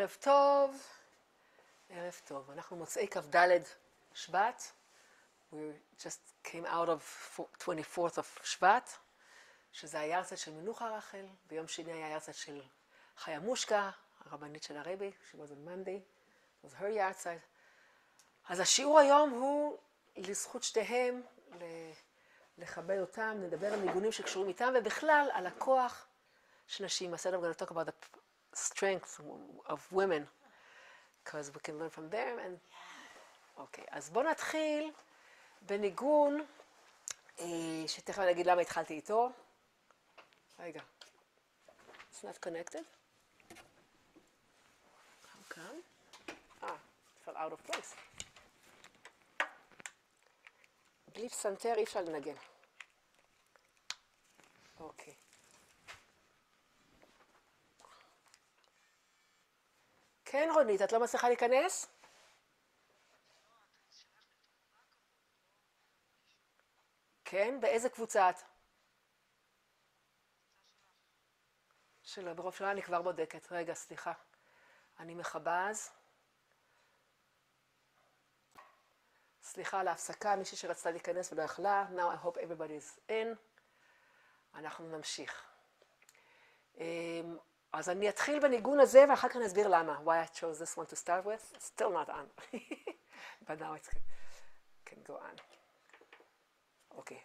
ערב טוב, ערב טוב. אנחנו מוצאי כ"ד שבט. We just came out of 24th of שבט, שזה היארצייט של מנוחה רחל. ביום שני היה היארצייט של חיה מושקה, הרבנית של הרבי, she was on Monday. It was her יארצייט. אז השיעור היום הוא לזכות שתיהם, לכבד אותם, נדבר על ניגונים שקשורים איתם, ובכלל על הכוח של נשים. I said I'm going to talk about the strength of women, because we can learn from them. And אוקיי, אז בואו נתחיל בניגון, שתכף אני אגיד למה התחלתי איתו. רגע, it's not connected. How come? It fell out of place. בלי פסנתר אי אפשר לנגן. אוקיי. כן, רונית, את לא מצליחה להיכנס? כן, באיזה קבוצה את? שלא, ברוב שלה אני כבר בודקת. רגע, סליחה. אני מחבז. סליחה על ההפסקה, מישהי שרצתה להיכנס ולא יכלה. Now I hope everybody is in. אנחנו נמשיך. אז אני אתחיל בניגון הזה, ואחר כך נסביר למה. Why I chose this one to start with. It's still not on. But now it can go on. Okay.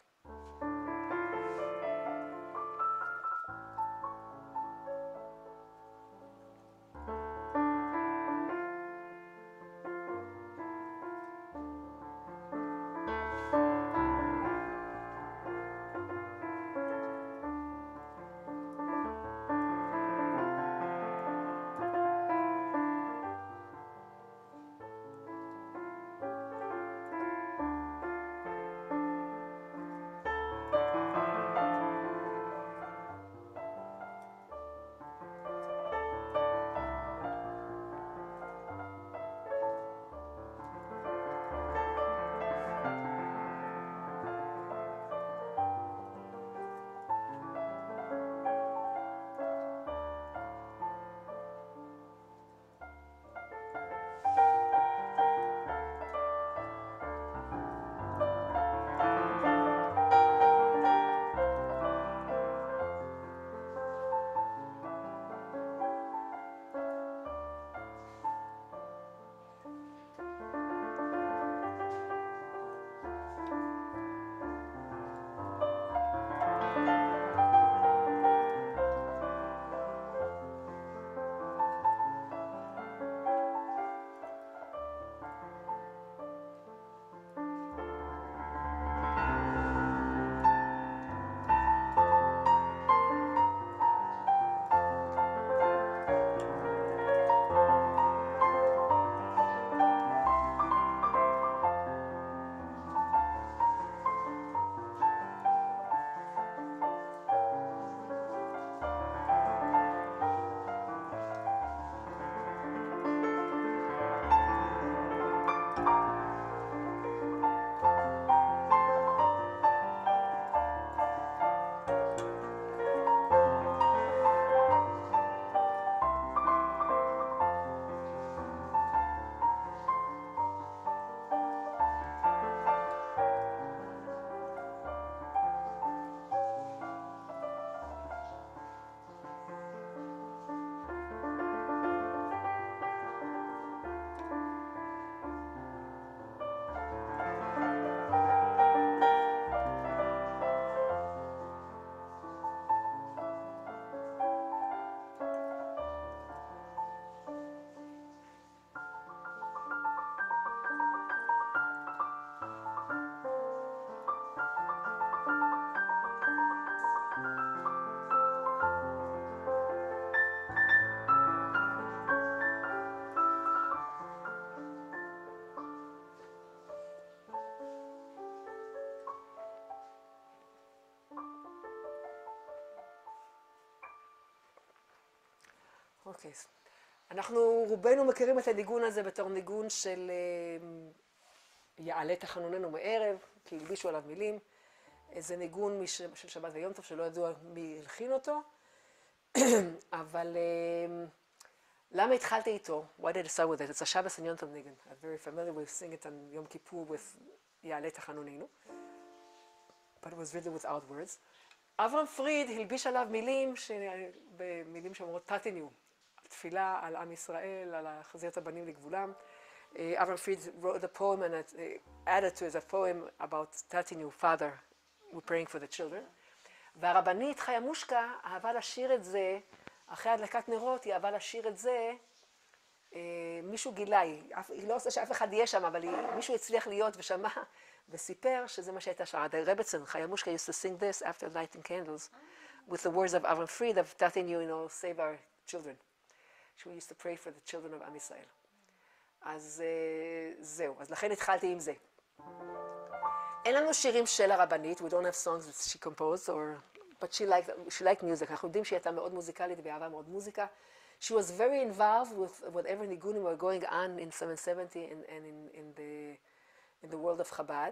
אוקיי, אנחנו רובנו מכירים את הניגון הזה בתור ניגון של יעלה תחנוננו מערב, כי הלבישו עליו מילים. זה ניגון של שבת ויום טוב שלא ידוע מי הלחין אותו, אבל למה התחלתי איתו? Why did I start with it? It's a Shabbos and Yom Tov Nigun. I'm very familiar with singing it on Yom Kippur with יעלה תחנוננו. But it was written without words. אברהם פריד הלביש עליו מילים, במילים שאומרות תתיניו. תפילה על עם ישראל, על החזיר את הבנים לגבולם. Avram Fried wrote a poem and added to it a poem about Tatinu, father, we're praying for the children. והרבנית חיה מושקה אהבה לשיר את זה, אחרי הדלקת נרות היא אהבה לשיר את זה, מישהו גילה, היא לא עושה שאף אחד יהיה שם, אבל מישהו הצליח להיות ושמע וסיפר שזה מה שהייתה שרה. The Rebbetzin, חיה מושקה used to sing this after lighting candles with the words of Avram Fried of Tatinu, save our children. She used to pray for the children of Am Yisrael. אז זהו, אז לכן התחלתי עם זה. אין לנו שירים של הרבנית, we don't have songs that she composed, but she liked music. אנחנו יודעים שהיא הייתה מאוד מוזיקלית ואהבה מאוד מוזיקה. She was very involved with whatever nigunim were going on in 770 and in the world of Chabad.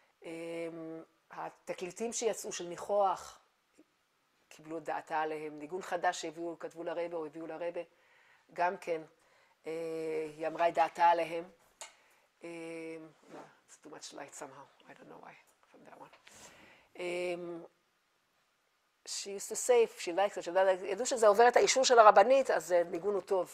התקליטים שיצאו של ניחוח, קיבלו את דעתה עליהם. ניגון חדש שהביאו, כתבו לרבא או הביאו לרבא, גם כן. היא אמרה את דעתה עליהם. It's too much light somehow. I don't know why from that one. She used to say, if she likes it, ידעו שזה עובר את האישור של הרבנית, אז ניגון הוא טוב.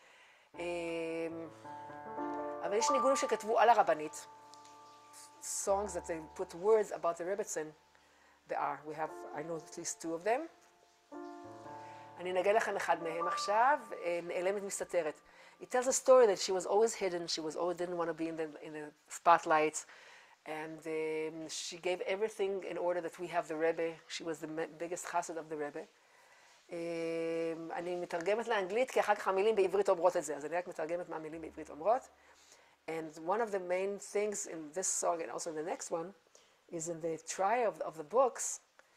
אבל יש ניגונים שכתבו על הרבנית. Songs that they put words about the Rebbetzin. There are. I know at least two of them. אני נגן לכם אחד מהם עכשיו, נעלמת מסתתרת. It tells a story that she was always hidden, she was always didn't want to be in the spotlight, and she gave everything in order that we have the Rebbe. She was the biggest chassid of the Rebbe. אני מתרגמת לאנגלית, כי אחר כך המילים בעברית אומרות את זה, אז אני רק מתרגמת מה המילים בעברית אומרות. And one of the main things in this song, and also in the next one, is in the try of the books,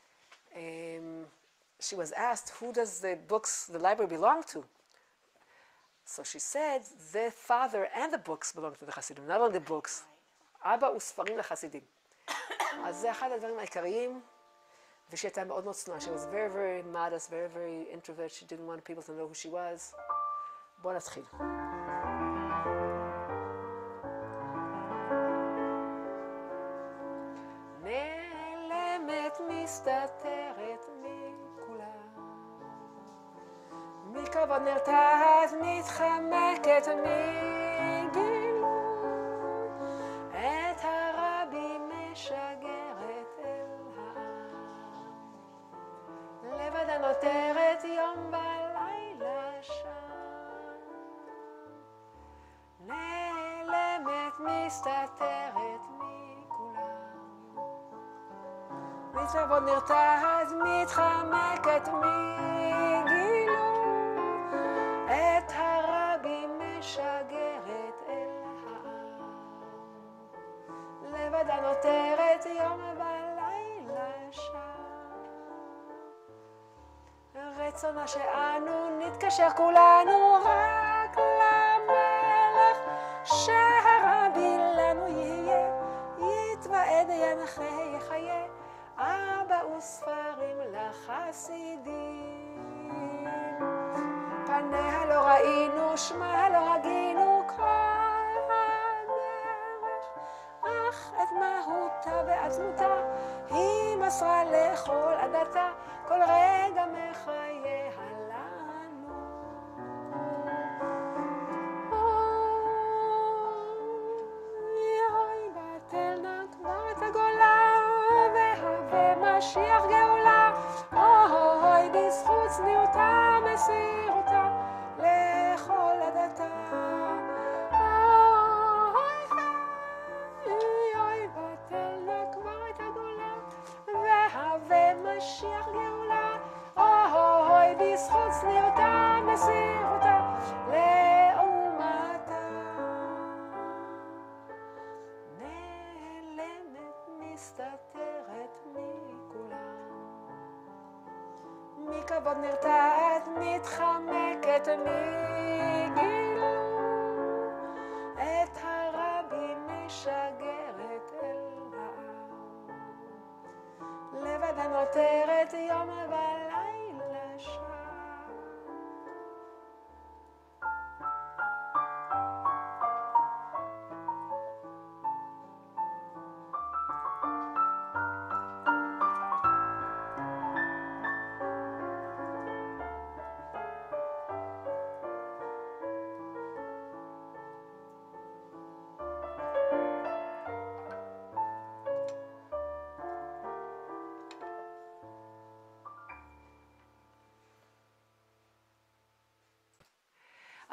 she was asked, who does the library belong to? So she said, the father and the books belong to the Hasidim, not only the books. אבא וספרים לחסידים. אז זה אחד הדברים העיקריים, ושהייתה מאוד מאוד צנועה. She was very, very modest, very, very introvert. She didn't want people to know who she was. בואו נתחיל. נעלמת מסתתרת מכבוד נרתעת מתחמקת מגילו את הרבי משגרת אל העם לבדה נותרת יום בלילה שם נעלמת מסתתרת מכולם מכבוד נרתעת מתחמקת מגילו את הרבי משגרת אל העם לבדה נותרת יום בלילה שם רצונה שאנו נתקשר כולנו רק למלך שהרבי לנו יהיה יתוועד ינחה יחיה אבא וספרים לחסידים פניה לא ראינו, שמה לא הגינו כל הדרך אך את מהותה ועצמותה היא מסרה לכל עדתה כל רגע מחייה לנו אוי בטל נא כבר את הגולה והווה משיח גאולה אוי בזכות צניעותה מסירותה לכל עדתה אוי בטל נא כבר את הגולה והווה משיח גאולה אוי בזכות צניעותה מסירותה לאומתה נעלמת מסתתרת מכולם מכבוד נרתעת מתחמקת מגילו את הרבי משגרת אל העם לבדה נותרת יום בלילה שם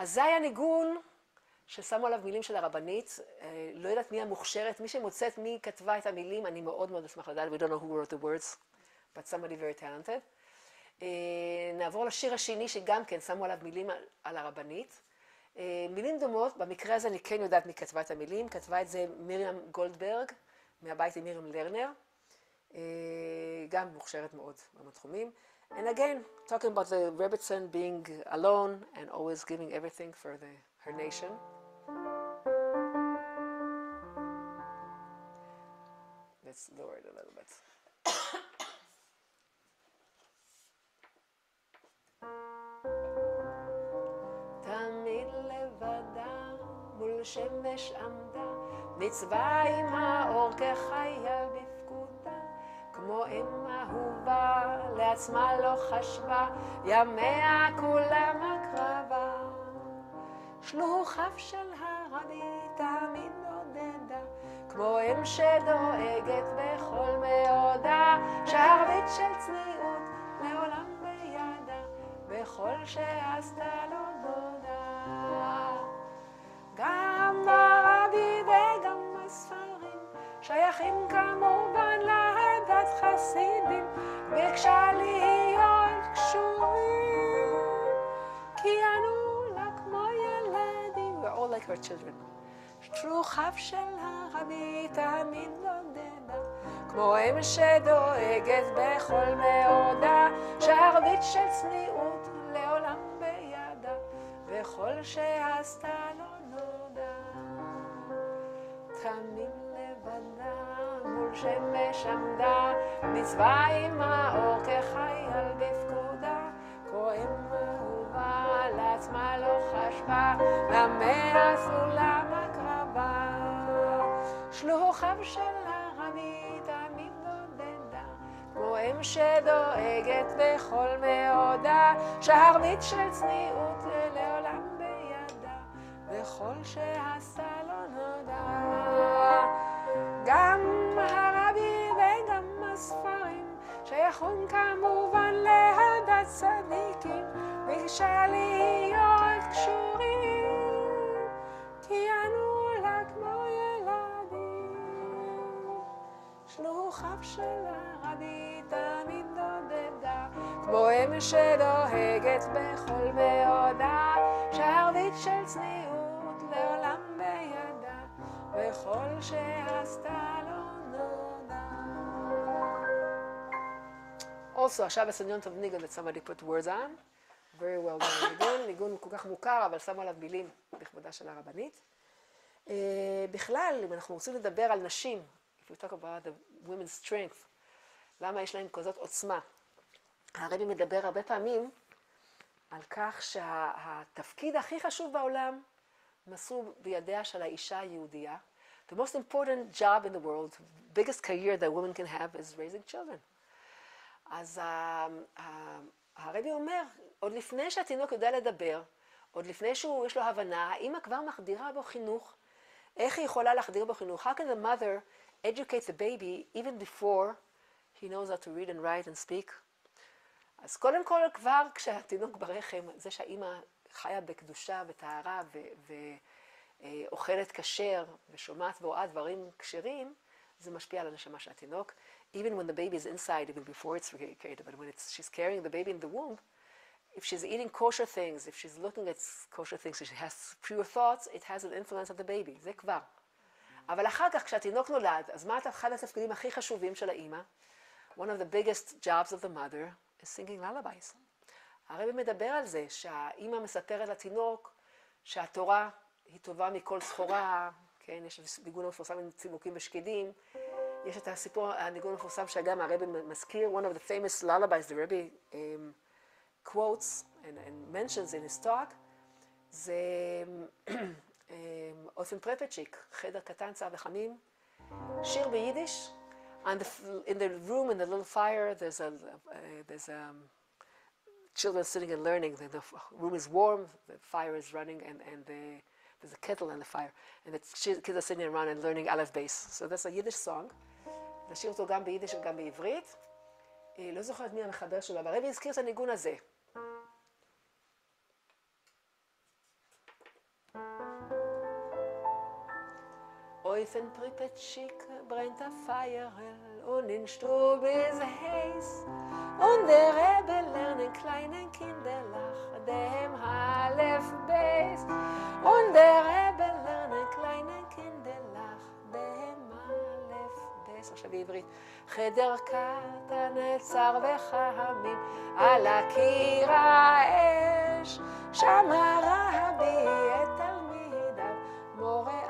אז זה היה ניגון ששמו עליו מילים של הרבנית, לא יודעת מי המוכשרת, מי שמוצאת מי כתבה את המילים, אני מאוד מאוד אשמח לדעת, we don't know who wrote the words, but somebody very talented. נעבור לשיר השני שגם כן שמו עליו מילים על הרבנית. מילים דומות, במקרה הזה אני כן יודעת מי כתבה את המילים, כתבה את זה מרים גולדברג, מהבית עם מרים לרנר, גם מוכשרת מאוד בתחומים. And again, talking about the Rebbetzin being alone and always giving everything for her nation. Let's lower it a little bit. תמיד לבדה מול שמש עמדה, מצווה עם האור כחייל בפקודה, כמו אם אהובה לעצמה לא חשבה, ימיה כולם הקרבה. שלוחיו של הרבי תמיד עודדה, כמו אם שדואגת בכל מאודה, שערבית של צניעות לעולם בידה, בכל שעשתה לו דודה. גם הרבי וגם הספרים שייכים כמובן לעדת חסידים, ביקשה להיות קשורים, כי אנו לה כמו ילדים. We're all like her children. שלוחיו של הרבי תמיד עודדה, כמו אם שדואגת בכל מאודה, שערבית של צניעות לעולם בידה, וכל שעשתה לו נודע. תמיד לבדה מול שמש עמדה, מצווה עם האור כחייל בפקודה, כמו אם אהובה לעצמה לא חשבה, ימיה סולם הקרבה. שלוחיו של הרבי תמיד עודדה, כמו אם שדואגת בכל מאודה, שערבית של צניעות לעולם בידה, וכל שעשה לא נודע. גם הרבי וגם הספרים שייכים כמובן לעדת צדיקים, ביקשה להיות קשורים, כי אנו לה כמו ילדים. שלוחיו של הרבי תמיד עודדה, כמו אם שדואגת בכל מאודה, שערבית של צניעות לעולם בידה, וכל שעשתה לו נודע. Also, עכשיו הסניון טוב ניגון that somebody put words on. Very well done ניגון, ניגון כל כך מוכר, אבל שמו עליו מילים לכבודה של הרבנית. בכלל, אם אנחנו רוצים לדבר על נשים, if we talk about the women's strength, למה יש להם כזאת עוצמה? הרבי מדבר הרבה פעמים על כך שהתפקיד הכי חשוב בעולם מסור בידיה של האישה היהודייה. The most important job in the world, biggest career that women can have is raising children. אז הרבי אומר, עוד לפני שהתינוק יודע לדבר, עוד לפני שיש לו הבנה, האמא כבר מחדירה בו חינוך. איך היא יכולה להחדיר בו חינוך? How can the mother educate the baby even before he knows how to read and write and speak? אז קודם כל כבר כשהתינוק ברחם, זה שהאמא חיה בקדושה וטהרה ואוכלת כשר ושומעת ורואה דברים כשרים, זה משפיע על הנשמה של התינוק. Even when the baby is inside, even before it's created, but when she's carrying the baby in the womb, if she's eating kosher things, if she's looking at kosher things, if she has pure thoughts, it has an influence on the baby. זה כבר. אבל אחר כך, כשהתינוק נולד, אז מה אחד התפקידים הכי חשובים של האמא? One of the biggest jobs of the mother is singing lullabies. הרבי מדבר על זה שהאמא מספרת לתינוק שהתורה היא טובה מכל סחורה, כן? יש ניגון המפורסם עם צימוקים ושקדים. יש את הסיפור, הניגון המפורסם שגם הרבי מזכיר, one of the famous lullabies the Rebbe quotes and mentions in his talk, זה אופן פרפצ'יק, חדר קטן צר וחמים, שיר ביידיש. In the room, in the little fire, there's children sitting and learning. The room is warm, the fire is running, and there's a kettle on the fire. And the kids are sitting around and learning Aleph Beis. So that's a Yiddish song. נשאיר אותו גם ביידיש וגם בעברית. לא זוכרת מי המחבר שלו, אבל הרבי הזכיר את הניגון הזה. Eufen Pripet schick brennt der Feierl und in Stube ist heiß und der Rebbe lernen kleinen Kinderlach dem Halef Beis und der Rebbe lernen kleinen Kinderlach dem Halef Beis. עכשיו בעברית. חדר קטן צר וחמים על הקיר האש שם הרבי את תלמידיו מורה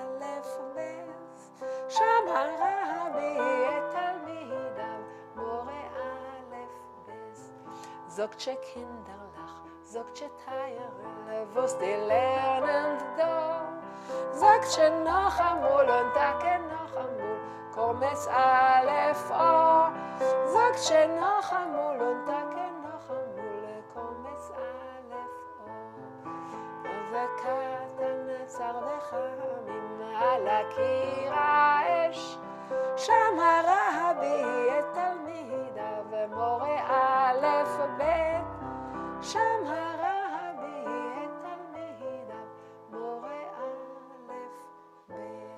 שם הרבי את תלמידיו מורה א' בס sagt che Kinderlach sagt che Teierl was die lernen da sagt che noch amol und take noch amol kommes Aleph O sagt che noch amol und take noch amol kommes Aleph O וקטן צר וחמים על הקיר האש שם הרבי את תלמידיו ומורה א' ב' שם הרבי את תלמידיו מורה א' ב'.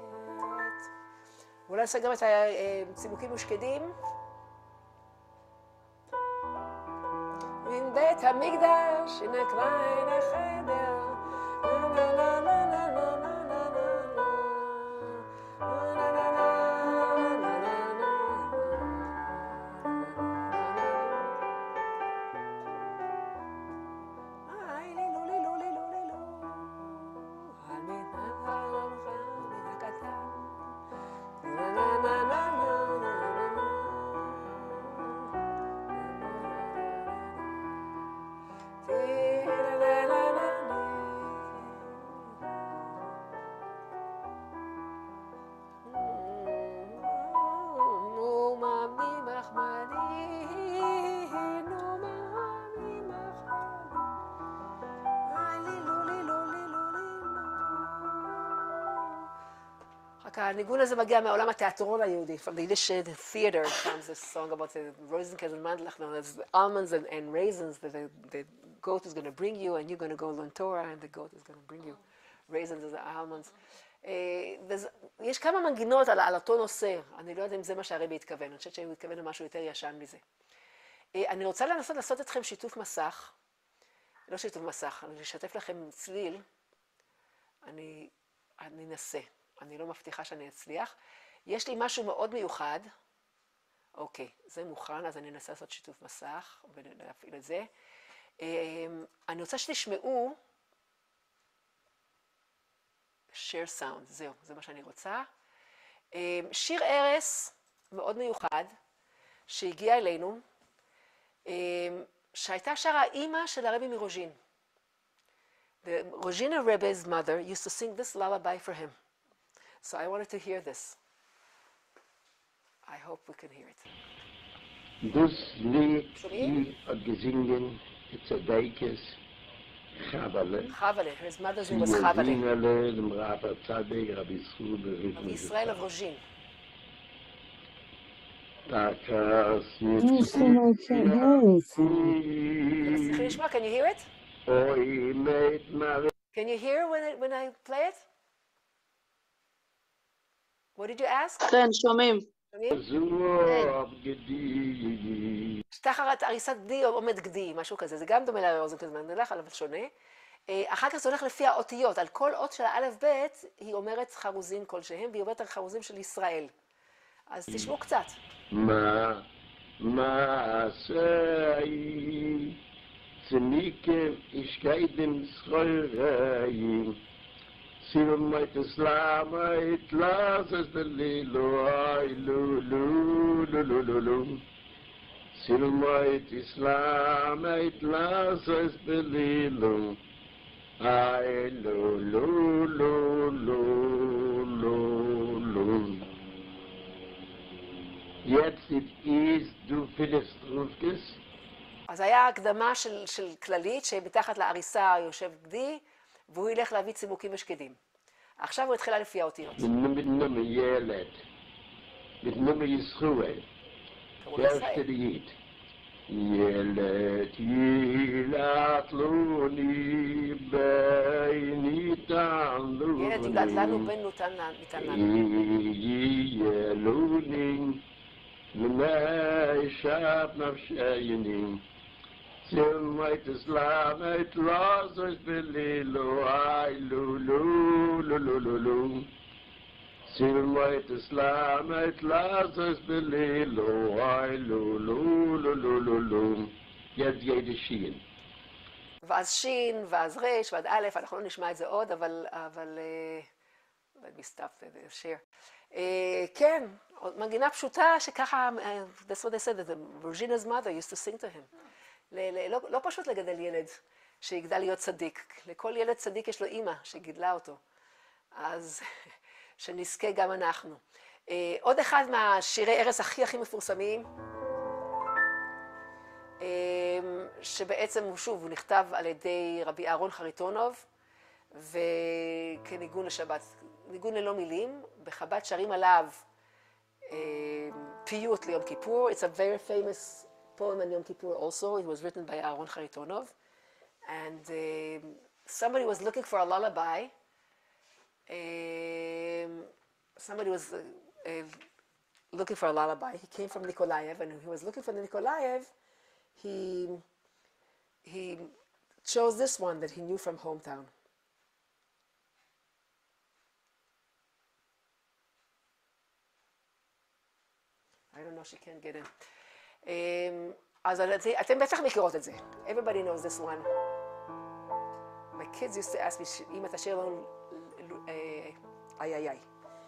אולי נעשה גם את הצימוקים ושקדים. מן בית המקדש in a kleine Cheder הניגון הזה מגיע מעולם התיאטרון היהודי. From the Yiddish theater comes a song about the Rosenkäse and Mandelach, there's almonds and raisins that the goat is going to bring you, and you're going to go learn Torah, and the goat is going to bring you raisins and almonds. יש כמה מנגינות על אותו נושא, אני לא יודעת אם זה מה שהרבי התכוון, אני חושבת שהוא התכוון למשהו יותר ישן מזה. אני רוצה לנסות לעשות אתכם שיתוף מסך, לא שיתוף מסך, אני אשתף לכם צליל, אני אנסה. אני לא מבטיחה שאני אצליח. יש לי משהו מאוד מיוחד. אוקיי, זה מוכן, אז אני אנסה לעשות שיתוף מסך ולהפעיל את זה. אני רוצה שתשמעו share sound, זהו, זה מה שאני רוצה. שיר ערש מאוד מיוחד שהגיע אלינו, שהייתה שרה האימא של הרבי מרוז'ין. The Rozhina Rebbe's mother used to sing this lullaby for him. So I wanted to hear this. I hope we can hear it. Das Lied hat gesungen, Tzadikes, Chavale. Chavale, his mother's name was Chavale. Yazinale, dem Rabbi Tzadik, Rabbi Israel of Rozhin. Takas, Can you hear it? Can you hear when I play it? What did you ask? כן, שומעים. תחת הריסת גדי עומד גדי, משהו כזה. זה גם דומה לאוזנקז מנדלך, אבל שונה. אחר כך זה הולך לפי האותיות. על כל אות של האלף בית, היא אומרת חרוזים כלשהם, והיא אומרת על חרוזים של ישראל. אז תשמעו קצת. מה עשי צניקם ישקיידם זכויראים Silmait Islamait lasas de lilo ay lu lu lu lu lu lu Silmait Islamait lasas de lilo ay lu lu lu lu lu lu Jetzt ist du Philistrufkes אז היה הקדמה של כללית שמתחת לעריסה יושב גדי והוא ילך להביא צימוקים ושקדים. עכשיו הוא התחילה לפי האותיות. בנומר ילד, בנומר ישחואל, דרך תדיית. ילד ילך לוני ביניתה לנו בן ניתן לנו. Yeluning, Lunay Shab Nafshayaning, Silmait Islam, it Lazarus Belilo, I Lulu, Lulu, Lulu. Silmait Islam, it Lazarus Belilo, I Lulu, Lulu, Lulu. Yad Yedishin. ואז שין, ואז רש, ועד א', אנחנו לא נשמע את זה עוד, אבל let me stop the share. כן, מנגינה פשוטה שככה, that's what they said, that Virginia's mother used to sing to him. לא פשוט לגדל ילד שיגדל להיות צדיק. לכל ילד צדיק יש לו אימא שגידלה אותו. אז שנזכה גם אנחנו. עוד אחד מהשירי ערש הכי מפורסמים, שבעצם הוא שוב, הוא נכתב על ידי רבי אהרון חריטונוב, וכניגון לשבת, ניגון ללא מילים, בחב"ד שרים עליו פיוט ליום כיפור. It's a very famous poem on Yom Kippur also. It was written by Aaron Charitonov. And somebody was looking for a lullaby. Somebody was looking for a lullaby. He came from Nikolaev, and he was looking for the Nikolaev. He chose this one that he knew from hometown. I don't know, she can't get in. אז אתם בטח מכירות את זה. Everybody knows this one. My kids used to ask me, אם אתה שיר לנו, איי איי איי.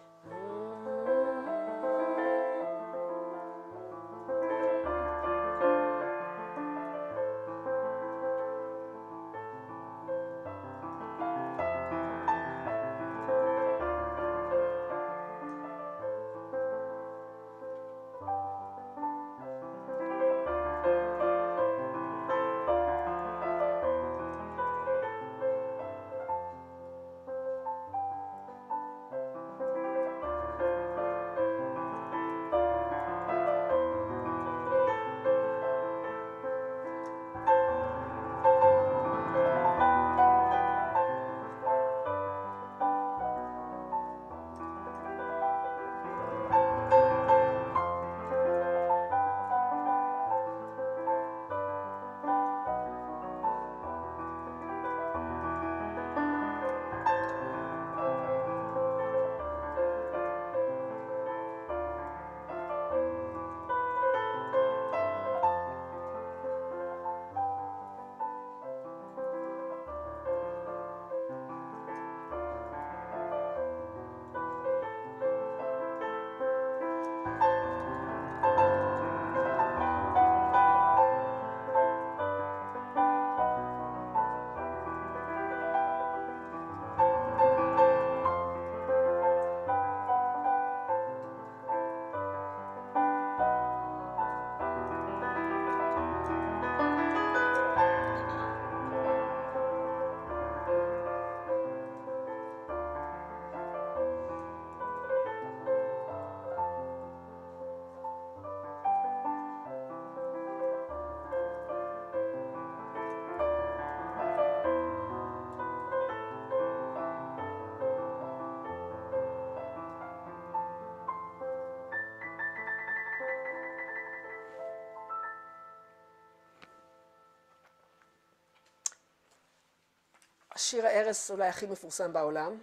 שיר הערש אולי הכי מפורסם בעולם.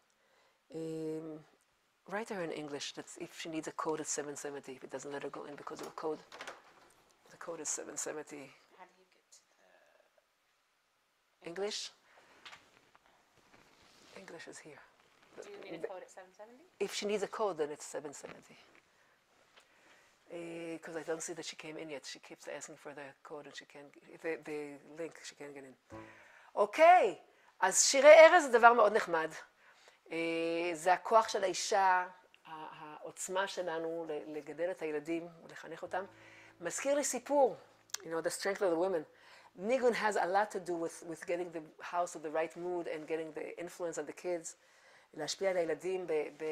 Write her in English, that if she needs a code it's 770, if it doesn't let her go in because of a code. The code is 770. How do you get to the English? English is here. Do you need a code at 770? If she needs a code, then it's 770. Because I don't see that she came in yet. She keeps asking for the code and she can't, the link, she can't get in. אוקיי, אז שירי ערש זה דבר מאוד נחמד. זה הכוח של האישה, העוצמה שלנו לגדל את הילדים ולחנך אותם. מזכיר לי סיפור, you know, the strength of the women. Nigun has a lot to do with getting the house with the right mood and getting the influence on the kids. להשפיע על הילדים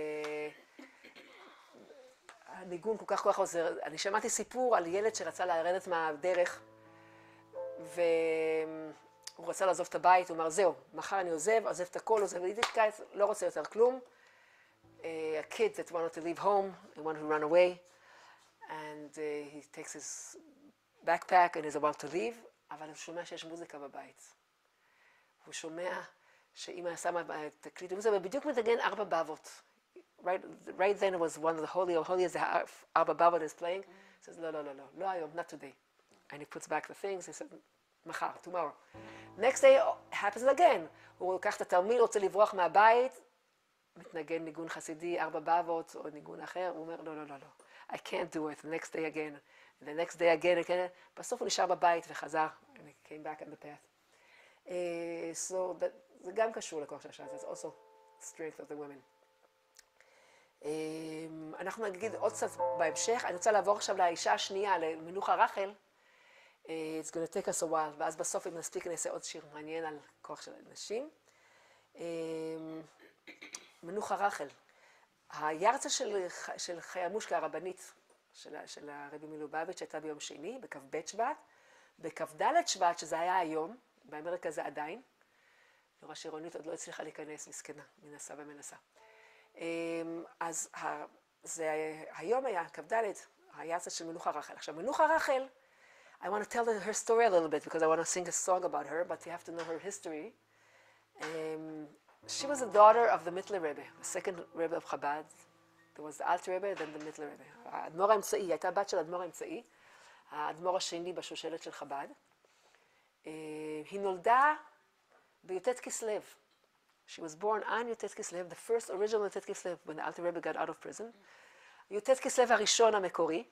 הניגון כל כך עוזר. אני שמעתי סיפור על ילד שרצה לרדת מהדרך, הוא רצה לעזוב את הבית, הוא אמר, זהו, מחר אני עוזב את הכל, עוזב לידידקייט, לא רוצה יותר כלום. A kid that wanted to leave home, he wanted to run away, and he takes his backpack and is about to leave, אבל הוא שומע שיש מוזיקה בבית. הוא שומע שאמא שמה את תקליט מוזיקה, ובדיוק מדגן 4 באבות. Right then it was one of the holy as the 4 באבות is playing. He says, לא היום, not today. And he puts back the things, he said, מחר, tomorrow. Next day happens again. הוא לוקח את התרמיל, רוצה לברוח מהבית, מתנגן ניגון חסידי, 4 באבות, או ניגון אחר, הוא אומר, לא. I can't do it. The next day again. And the next day again. בסוף הוא נשאר בבית וחזר. And he came back on the path. So זה גם קשור לכוח של השעה. It's also strength of the women. אנחנו נגיד עוד קצת בהמשך. אני רוצה לעבור עכשיו לאישה השנייה, למנוחה רחל. It's going to take us a while. ואז בסוף אם נספיק נעשה עוד שיר מעניין על כוח של נשים. מנוחה רחל. היארצייט של חיה מושקה הרבנית של הרבי מלובביץ' הייתה ביום שני, בכ"ב שבט. בכ"ד שבט, שזה היה היום, באמריקה זה עדיין. אני רואה שירונית עוד לא הצליחה להיכנס, מסכנה, מנסה ומנסה. אז היום היה כ"ד, היארצייט של מנוחה רחל. עכשיו, מנוחה רחל, I want to tell her story a little bit because I want to sing a song about her, but you have to know her history. She was a daughter of the Mittler Rebbe, the second Rebbe of Chabad. There was the Alter Rebbe, then the Mittler Rebbe. האדמו"ר האמצעי, הייתה בת של האדמו"ר האמצעי, האדמו"ר השני בשושלת של חב"ד. היא נולדה בי"ט כסלו. She was born on י"ט כסלו, the first original י"ט כסלו, when the Alter Rebbe got out of prison. י"ט כסלו הראשון המקורי,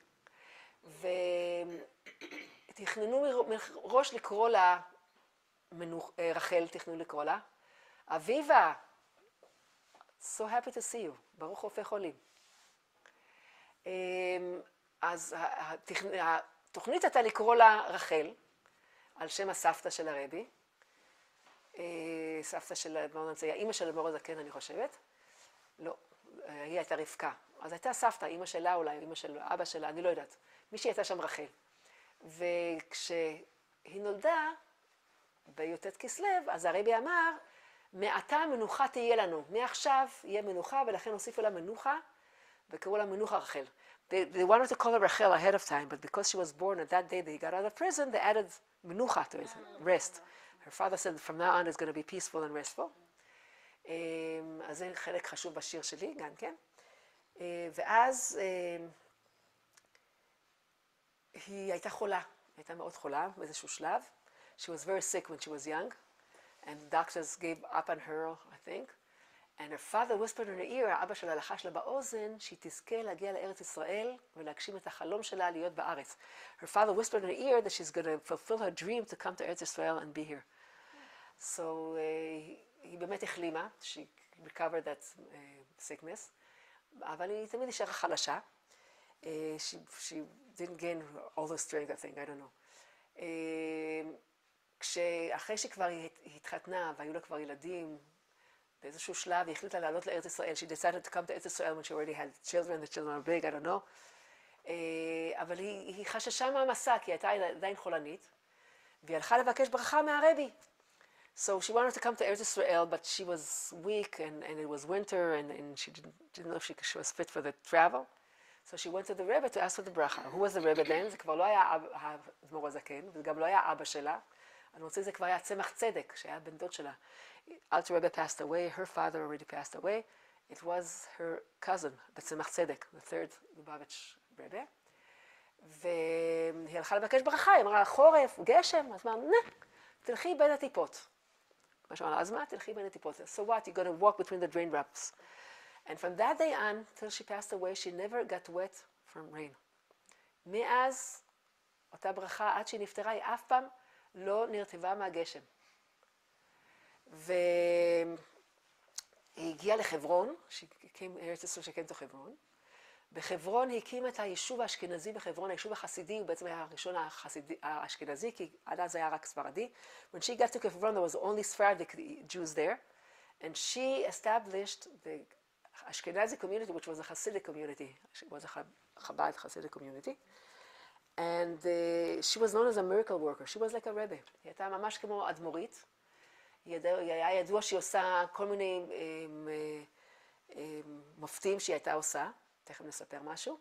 ותכננו מראש לקרוא לה, רחל תכננו לקרוא לה, אביבה, so happy to see you, ברוך רופא חולים. אז התוכנית הייתה לקרוא לה רחל, על שם הסבתא של הרבי, סבתא של האדמו"ר האמצעי, האמא של האדמו"ר הזקן אני חושבת, לא, היא הייתה רבקה, אז הייתה סבתא, אמא שלה אולי, אמא של אבא שלה, אני לא יודעת, מישהי הייתה שם רחל. וכשהיא נולדה בי"ט כסלו, אז הרבי אמר, מעתה מנוחה תהיה לנו, מעכשיו יהיה מנוחה, ולכן הוסיפו לה מנוחה, וקראו לה מנוחה רחל. They wanted to call her Rachel ahead of time, but because she was born at that day that he got out of prison, they added menucha to it, rest. Her father said, from now on it's going to be peaceful and restful. אז זה חלק חשוב בשיר שלי, גם כן. ואז היא הייתה חולה, הייתה מאוד חולה באיזשהו שלב. She was very sick when she was young, and the doctors gave up on her, I think. And her father whispered in her ear, האבא שלה לחש לה באוזן, שהיא תזכה להגיע לארץ ישראל ולהגשים את החלום שלה להיות בארץ. Her father whispered in her ear that she's going to fulfill her dream to come to ארץ ישראל and be here. So היא באמת החלימה, she recovered that sickness, אבל היא תמיד נשארה חלשה. She didn't gain all the strength, I think, I don't know. אחרי שכבר היא התחתנה והיו לה כבר ילדים, באיזשהו שלב היא החליטה לעלות לארץ ישראל. She decided to come to ארץ ישראל when she already had children, the children are big, I don't know. אבל היא חששה מהמסע, כי היא הייתה עדיין חולנית, והיא הלכה לבקש ברכה מהרבי. So she wanted to come to ארץ ישראל, but she was weak and it was winter and she didn't know if she was fit for the travel. So she went to the Rebbe to ask for the bracha. Who was the Rebbe then? זה כבר לא היה האדמו"ר הזקן, וזה גם לא היה אבא שלה. אני רוצה זה כבר היה צמח צדק, שהיה בן דוד שלה. Alter Rebbe passed away, her father already passed away. It was her cousin, the צמח צדק, the third Lubavitch Rebbe. והיא הלכה לבקש ברכה, היא אמרה, חורף, גשם, אז אמרה, תלכי בין הטיפות. מה שאמרה, אז מה? תלכי בין הטיפות. So what? You're going to walk between the raindrops. And from that day on, till she passed away, she never got wet from rain. מאז, אותה ברכה, עד שהיא נפטרה, היא אף פעם לא נרטבה מהגשם. והיא הגיעה לחברון, ארץ ישראל שהקים את חברון. בחברון היא הקימה את היישוב האשכנזי בחברון, היישוב החסידי, הוא בעצם היה הראשון האשכנזי, כי עד אז היה רק ספרדי. When she got to Hebron, there was only Sephardic Jews there, and she established the Ashkenazi community, which was a Hasidic community. It was a Chabad Hasidic community. And she was known as a miracle worker. She was like a rebbe. היא הייתה ממש כמו אדמו"רית. היה ידוע שהיא עושה כל מיני מופתים שהיא הייתה עושה. תכף נספר משהו.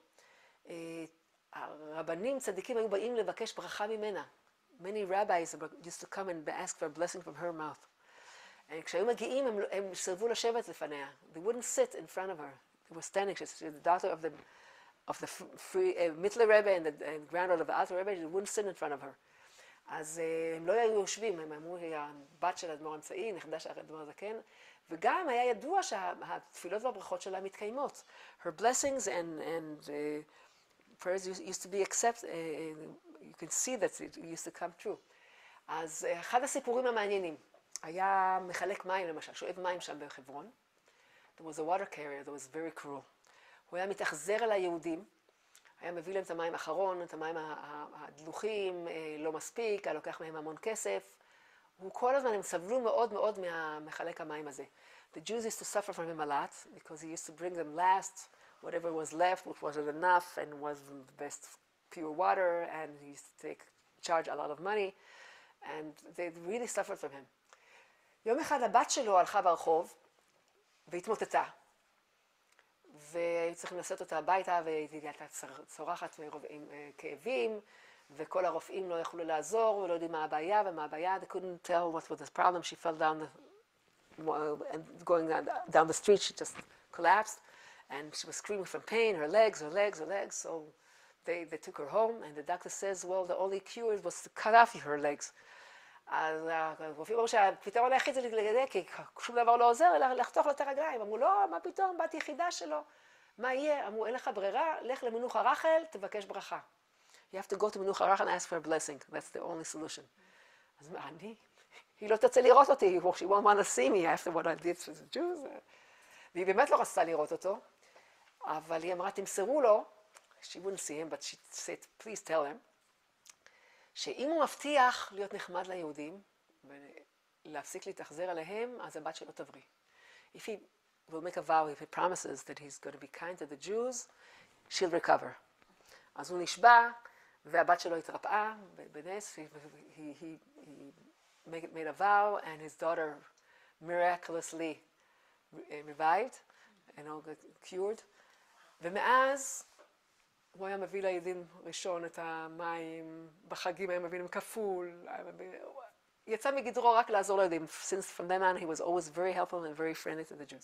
הרבנים צדיקים היו באים לבקש ברכה ממנה. Many rabbis used to come and ask for a blessing from her mouth. כשהיו מגיעים, הם סרבו לשבת לפניה. They wouldn't sit in front of her. They were standing. She's the daughter of the free Mittler Rebbe and the granddaughter of the Alter Rebbe. They wouldn't sit in front of her. אז הם לא היו יושבים, הם אמרו, היא הבת של האדמו"ר האמצעי, נכדה של האדמו"ר הזקן, וגם היה ידוע שהתפילות והברכות שלה מתקיימות. Her blessings and prayers used to be accepted, you can see that it used to come true. אז אחד הסיפורים המעניינים, היה מחלק מים למשל, שואב מים שם בחברון. There was a water carrier that was very cruel. הוא היה מתאכזר אל היהודים, היה מביא להם את המים האחרון, את המים הדלוחים, לא מספיק, היה לוקח מהם המון כסף. הוא כל הזמן, הם סבלו מאוד מאוד מהמחלק המים הזה. The Jews used to suffer from him a lot, because he used to bring them last, whatever was left, which wasn't enough, and was the best pure water, and he used to charge a lot of money, and they really suffered from him. יום אחד הבת שלו הלכה ברחוב, והתמוטטה. והיו צריכים לשאת אותה הביתה, והיא הייתה צורחת עם כאבים, וכל הרופאים לא יכלו לעזור, ולא יודעים מה הבעיה ומה הבעיה. They couldn't tell what was the problem. She fell down and going down the street, she just collapsed, and she was screaming from pain, her legs. So they took her home, and the doctor says, well, the only cure was to cut off her legs. אז הרופאים אמרו שהפתרון היחיד זה לגדל, כי שום דבר לא עוזר, אלא לחתוך לו את הרגליים. אמרו, לא, מה פתאום, בת יחידה שלו. מה יהיה? אמרו, אין לך ברירה, לך למנוחה רחל, תבקש ברכה. You have to go to מנוחה רחל and ask for a blessing. That's the only solution. אז מה, היא לא תצא לראות אותי, she won't want to see me after what I did for the Jews. והיא באמת לא רצתה לראות אותו, אבל היא אמרה, תמסרו לו, she wouldn't see him, but she said, please tell him, שאם הוא מבטיח להיות נחמד ליהודים, ולהפסיק להתאכזר עליהם, אז הבת שלו תבריא. If he will make a vow, if he promises that he's going to be kind to the Jews, she'll recover. אז הוא נשבע, והבת שלו התרפאה בנס, he made a vow, and his daughter miraculously revived, and all got cured. ומאז, הוא היה מביא ליהודים ראשון את המים, בחגים היה מביא להם כפול, יצא מגדרו רק לעזור ליהודים. Since from then on he was always very helpful and very friendly to the Jews.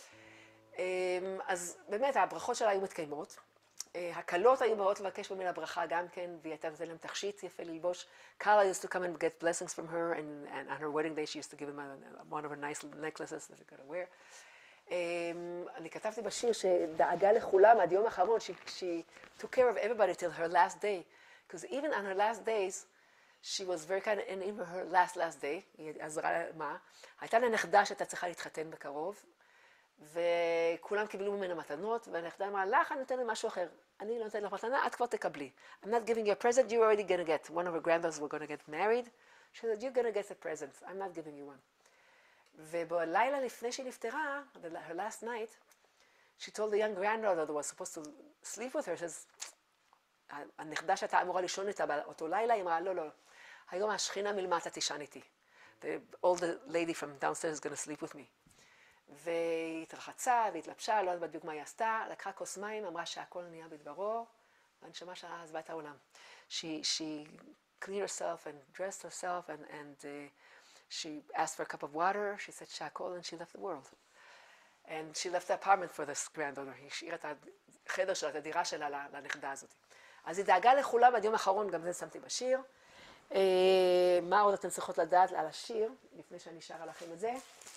אז באמת הברכות שלה היו מתקיימות. הקלות היו באות לבקש ממנה ברכה גם כן, והיא הייתה נותנת להם תכשיט יפה ללבוש. Carla used to come and get blessings from her, and on her wedding day she used to give him one of her nice necklaces that she got to wear. אני כתבתי בשיר שדאגה לכולם עד יום האחרון, she took care of everybody till her last day, because even on her last days, she was very kind, and in her last day, היא עזרה מה? הייתה לה נכדה שהייתה צריכה להתחתן בקרוב, וכולם קיבלו ממנה מתנות, והנכדה אמרה, לך אני נותן לי משהו אחר, אני לא נותן לך מתנה, את כבר תקבלי. I'm not giving you a present, you're already going to get. One of her granddaughters were going to get married. She said, you're going to get a present, I'm not giving you one. ובלילה לפני שהיא נפטרה, her last night, she told the young granddaughter that was supposed to sleep with her, says, הנכדה שהייתה אמורה לישון איתה באותו לילה, היא אמרה, לא, היום השכינה מלמטה תישן איתי. The older lady from downstairs is going to sleep with me. והיא התרחצה והתלבשה, לא יודעת בדיוק מה היא עשתה, לקחה כוס מים, אמרה שהכל נהיה בדברו, והנשמה שלה עזבה את העולם. She cleaned herself and dressed herself and she asked for a cup of water, she said shakol, and she left the world. And she left the apartment for this granddaughter. היא השאירה את החדר שלה, את הדירה שלה לנכדה הזאת. אז היא דאגה לכולם עד יום האחרון, גם זה שמתי בשיר. מה עוד אתן צריכות לדעת על השיר, לפני שאני שרה לכם את זה?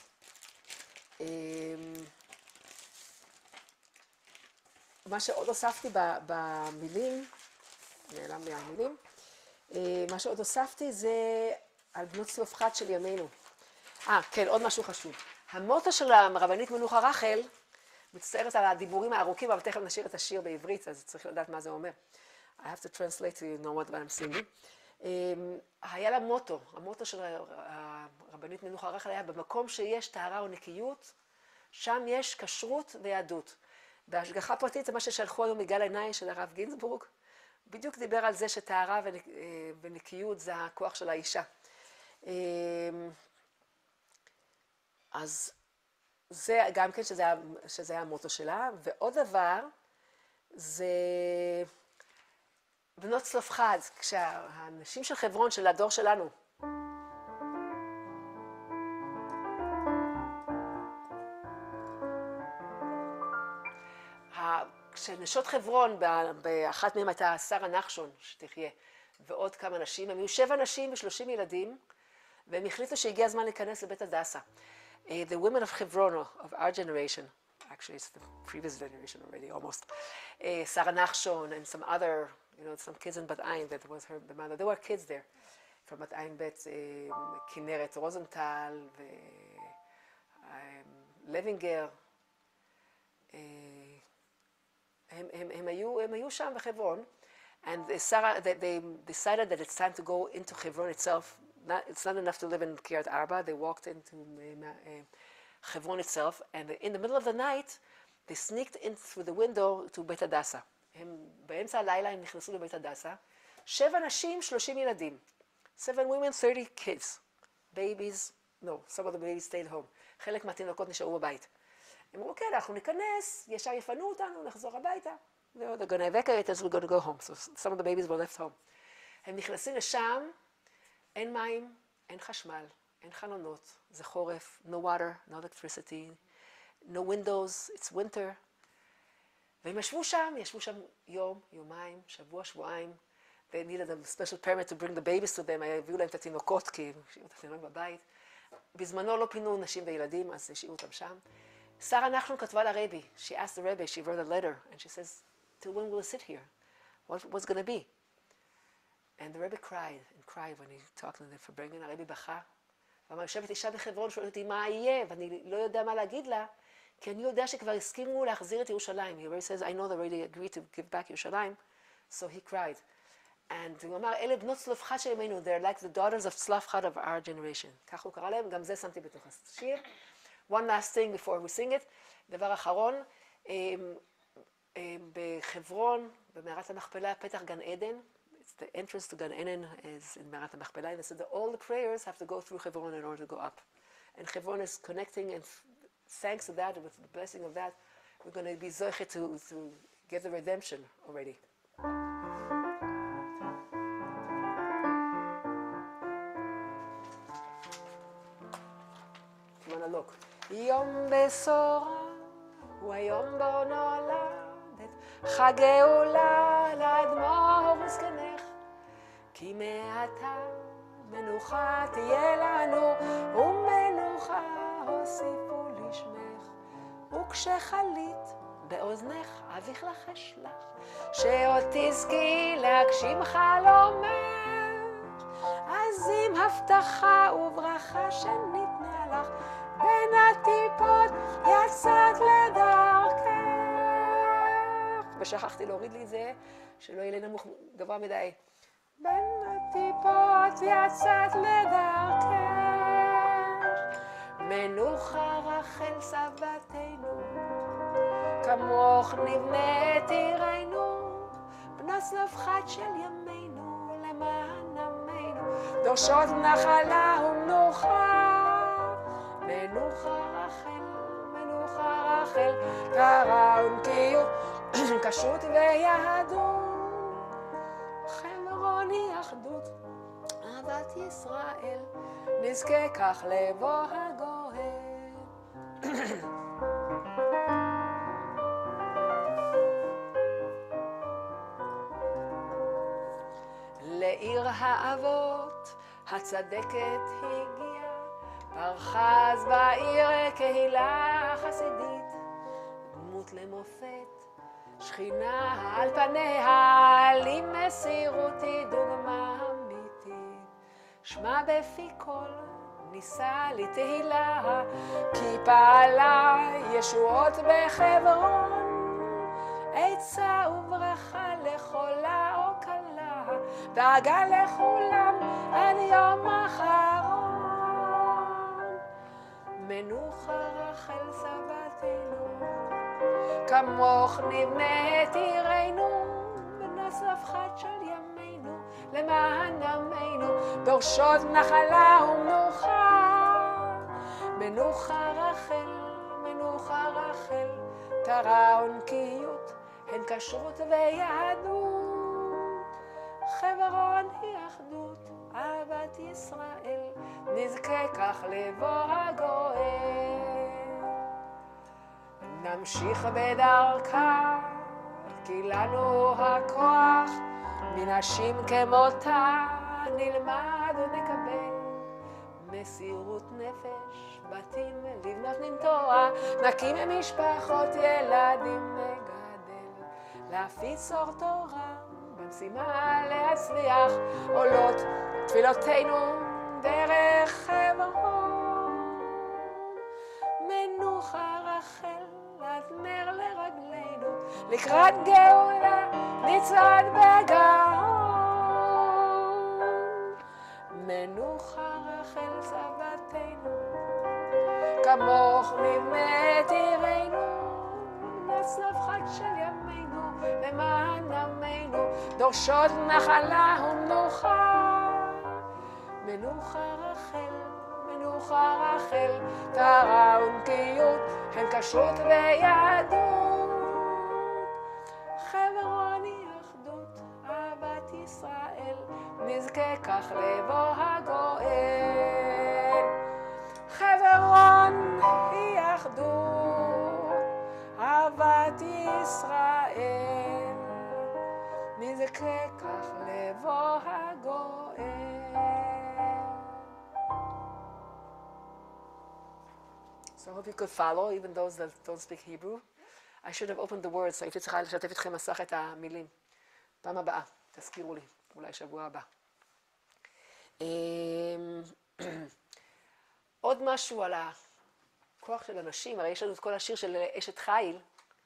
מה שעוד הוספתי במילים, נעלם לי המילים, מה שעוד הוספתי זה על בנות צלופחת של ימינו. כן, עוד משהו חשוב. המוטו של הרבנית מנוחה רחל מצטערת על הדיבורים הארוכים, אבל תכף נשאיר את השיר בעברית, אז צריך לדעת מה זה אומר. I have to translate to you know what I'm singing. היה לה מוטו, המוטו של הרבנית מנוחה רחל היה במקום שיש טהרה או נקיות, שם יש כשרות ויהדות. בהשגחה פרטית זה מה ששלחו היום מגל עיניים של הרב גינזבורג, בדיוק דיבר על זה שטהרה ונקיות זה הכוח של האישה. אז זה גם כן שזה היה המוטו שלה. ועוד דבר, זה בנות צלופחד, כשהנשים של חברון של הדור שלנו, כשנשות חברון, באחת מהן הייתה שרה נחשון, שתחיה, ועוד כמה נשים, הם היו 7 נשים ו30 ילדים, והם החליטו שהגיע הזמן להיכנס לבית הדסה. The women of Hebron, of our generation, actually it's the previous generation already, almost, Sarah Nachshon and some other, some kids in Bat Ayin that was her mother. There were kids there from Bat Ayin Bet, Kinneret Rosenthal, לוינגר. הם היו שם בחברון, and they decided that it's time to go into Hebron itself. It's not enough to live in Kiryat Arba. They walked into Hebron itself, and in the middle of the night, they sneaked in through the window to בית הדסה. באמצע הלילה הם נכנסו לבית הדסה. 7 נשים, 30 ילדים. 7 women, 30 kids. Babies, no, some of the babies stayed home. חלק מהתינוקות נשארו בבית. הם אמרו, כן, אנחנו ניכנס, ישר יפנו אותנו, נחזור הביתה. They're going to evacuate us, we're going to go home. So some of the babies were left home. הם נכנסים לשם, אין מים, אין חשמל, אין חלונות, זה חורף, no water, no electricity, no windows, it's winter. והם ישבו שם יום, יומיים, שבוע, שבועיים. They needed a special permit to bring the babies to them, הביאו להם את התינוקות, כי הם השאירו את התינוק בבית. בזמנו לא פינו נשים וילדים, אז השאירו אותם שם. שרה נחשון כתבה לרבי, she asked the Rebbe, she wrote a letter, and she says, till when will I sit here? What's going to be? And the Rebbe cried and cried when he talked to them for bringing. הרבי בכה. ואמר, יושבת אישה בחברון, שואלת אותי מה יהיה, ואני לא יודע מה להגיד לה, כי אני יודע שכבר הסכימו להחזיר את ירושלים. He says, I know they already agreed to give back ירושלים. So he cried. And הוא אמר, אלה בנות צלופחד שלנו, they're like the daughters of צלופחד of our generation. כך הוא קרא להם, גם זה שמתי בתוך השיר. One last thing before we sing it. דבר אחרון, בחברון, במערת המכפלה, פתח גן עדן. The entrance to Gan Eden is in Marat HaMachpelah, and they said that all the prayers have to go through Hebron in order to go up. And Hebron is connecting, and thanks to that, with the blessing of that, we're going to be zoche to get the redemption already. You want to look. יום בשורה הוא היום בו נולדת, חג גאולה לאדמו"ר וזקנך, כי מעתה מנוחה תהיה לנו, ומנוחה הוסיפו לשמך. וכשחלית באוזנך אביך לחש לך, שעוד תזכי להגשים חלומך. אז עם הבטחה וברכה שניתנה לך, בין הטיפות יצאת לדרכך. ושכחתי להוריד לי את זה, שלא יהיה לי נמוך גבוה מדי. בין הטיפות יצאת לדרכך, מנוחה רחל סבתנו, כמוך נבנית עירנו, בנות צלופחד של ימינו, למען עמנו, דורשות נחלה ומנוחה. מנוחה רחל, קרא ונקיות, קשות ויהדות. חברון היא אחדות, אהבת ישראל, נזכה כך לבוא הגואל. לעיר האבות הצדקת הגיעה, פרחז בעיר קהילה חסידית, דמות למופת, שכינה על פניה, לי מסירותי דוגמה אמיתית. שמע בפי כל, נישא לי תהילה, כי פעלה ישועות בחברון, עצה וברכה לכל או קלה, דאגה לכולם עד יום אחרון. מנוחה רחל סבתנו, כמוך נבנית עירנו, בנות בסוף חד של ימינו, למען עמנו, דורשות נחלה ומנוחה. מנוחה רחל, מנוחה רחל, תרה ונקיות, הן כשרות ויהדות. חברון היא אחדות, אהבת ישראל, נזכה כך לבוא הגואל. נמשיך בדרכה, כי לנו הכוח, מנשים כמותה נלמד ונקבל. מסירות נפש, בתים לבנות ננטוע, נקים משפחות ילדים נגדל. להפיץ אור תורה, במשימה להצליח, עולות תפילותינו דרך חברון. מנוחה רחל, את נר לרגלינו, לקראת גאולה נצעד בגאון. מנוחה רחל סבתנו, כמוך נבנה עירנו, בסוף חג של ימינו, למען עמנו, דורשות נחלה ומנוחה. מנוחה רחל, מנוחה רחל, תרה ונקיות, הן כשרות ויהדות. חברון היא אחדות, אהבת ישראל, נזכה כך לבוא הגואל. חברון היא אחדות, אהבת ישראל, נזכה כך לבוא הגואל. So I hope you could follow, even those that don't speak Hebrew. I should have opened the words, so הייתי צריכה לשתף איתכם מסך את המילים. פעם הבאה, תזכירו לי, אולי שבוע הבא. עוד משהו על הכוח של הנשים, הרי יש לנו את כל השיר של אשת חיל.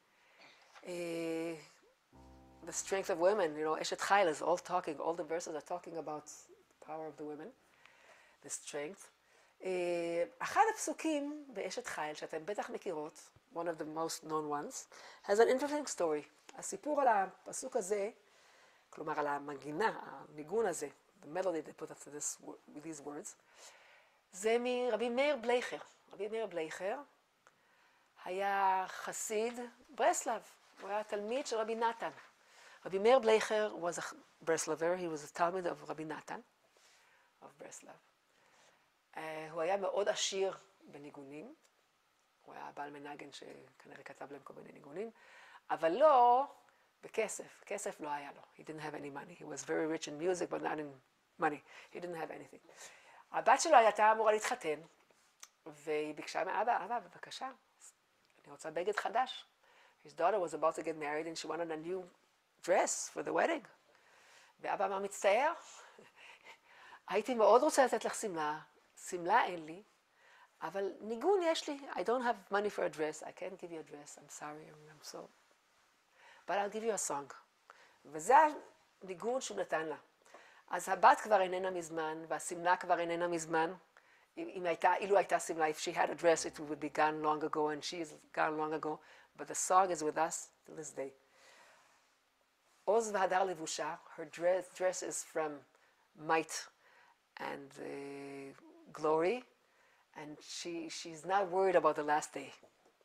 The strength of women, you know, אשת חיל is all talking, all the verses are talking about the power of the women, the strength. אחד הפסוקים באשת חיל, שאתם בטח מכירות, one of the most known ones, has an interesting story. הסיפור על הפסוק הזה, כלומר על המנגינה, הניגון הזה, the melody they put after these words, זה מרבי מאיר בלייכר. רבי מאיר בלייכר היה חסיד ברסלב, הוא היה תלמיד של רבי נתן. רבי מאיר בלייכר was a Breslaver, he was a Talmud of רבי נתן, of ברסלב. הוא היה מאוד עשיר בניגונים, הוא היה בעל מנגן שכנראה כתב להם כל מיני ניגונים, אבל לא בכסף, כסף לא היה לו. He didn't have any money. He was very rich in music, but not in money. He didn't have anything. הבת שלו הייתה אמורה להתחתן, והיא ביקשה מאבא, אבא, בבקשה, אני רוצה בגד חדש. His daughter was about to get married and she wanted a new dress for the wedding. ואבא אמר, מצטער, הייתי מאוד רוצה לתת לך שמלה, שמלה אין לי, אבל ניגון יש לי. I don't have money for a dress, I can't give you a dress, I'm sorry, I'm so... but I'll give you a song. וזה הניגון שהוא נתן לה. אז הבת כבר איננה מזמן, והשמלה כבר איננה מזמן. אילו הייתה שמלה, if she had a dress, it would be gone long ago, and she is gone long ago, but the song is with us to this day. עוז והדר לבושה, her dress is from might and glory, and she's not worried about the last day.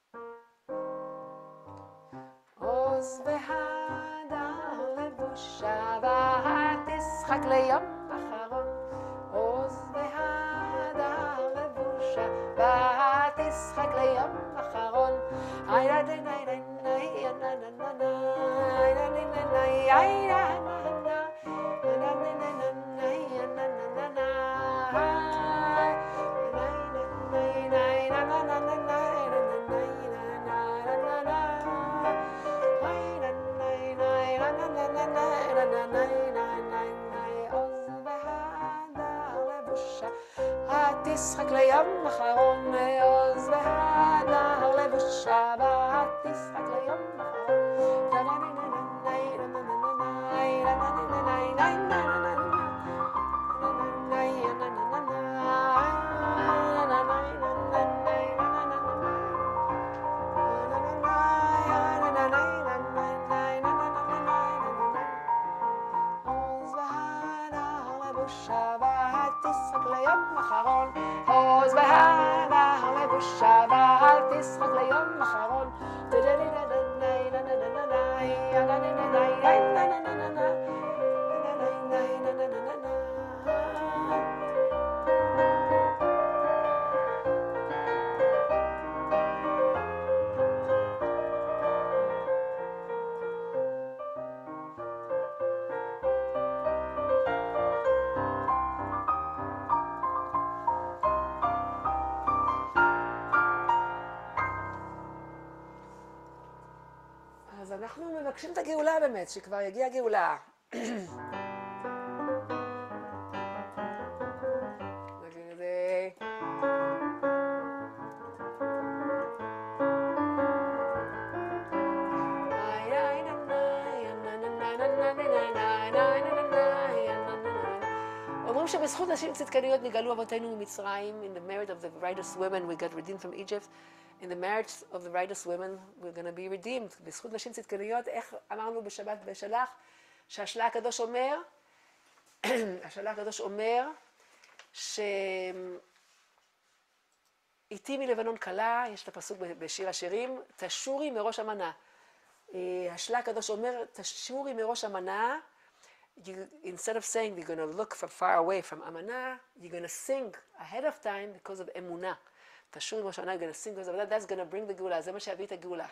עוז והדר לבושה, ותשחק ליום אחרון. עוז והדר לבושה, ותשחק ליום אחרון. תשחק ליום אחרון, עוז והדר לבושה, ותשחק ליום אחרון. אנחנו מבקשים את הגאולה באמת, שכבר יגיע הגאולה. נגיד את זה. אומרים שבזכות נשים צדקניות נגאלו אבותינו ממצרים. In the merit of the righteous women we got redeemed from Egypt. In the merit of the righteous women we're going to be redeemed. בזכות נשים צדקניות, איך אמרנו בשבת בשלח, שהשלה הקדוש אומר, השלה הקדוש אומר, איתי מלבנון קלה, יש את הפסוק בשיר השירים, תשורי מראש המנה. השלה הקדוש אומר, תשורי מראש המנה, instead of saying you're going to look from far away from Amana, you're going to sing ahead of time because of Emunah. תשורי מראש המנה, you're going to sing because of that, that's going to bring the גאולה, זה מה שיביא את הגאולה.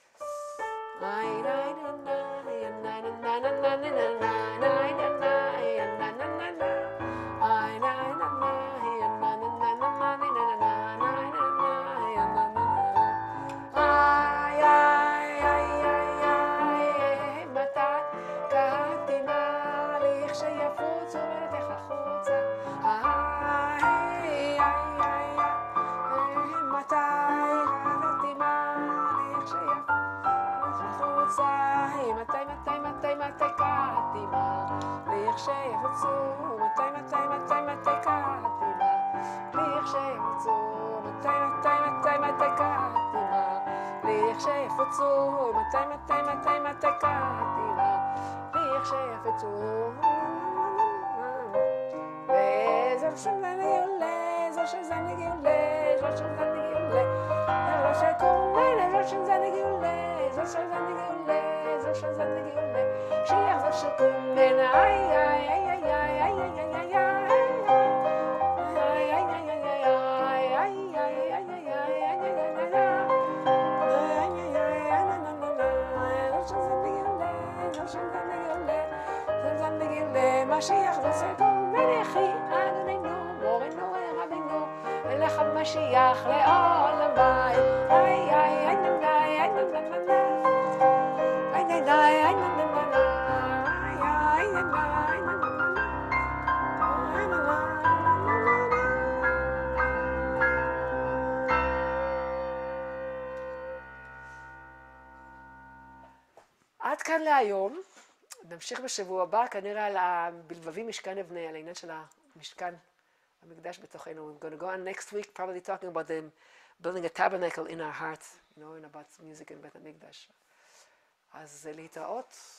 עד כאן להיום, נמשיך בשבוע הבא, כנראה על הבלבבים משכן אבני, על העניין של המשכן, המקדש בתוכנו. We're going to go on next week, probably talking about them building a tabernacle in our hearts, you know, and about music in בית המקדש. אז להתראות.